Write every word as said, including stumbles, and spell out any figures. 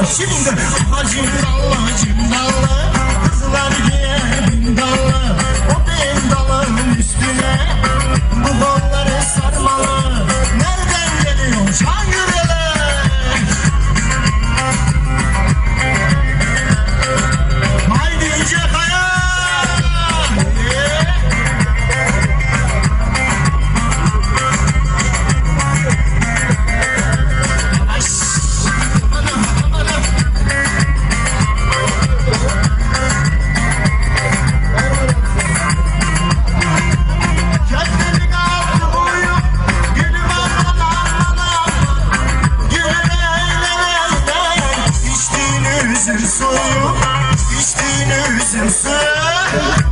Şimdi Cimballı cimballı kızlar giyer bindallı, o bindalın üstüne bu kolları sarmalı. Nereden geliyor Şangirele? Haydi ince kaya. Üzüm suyu, içtiğin üzüm suyu.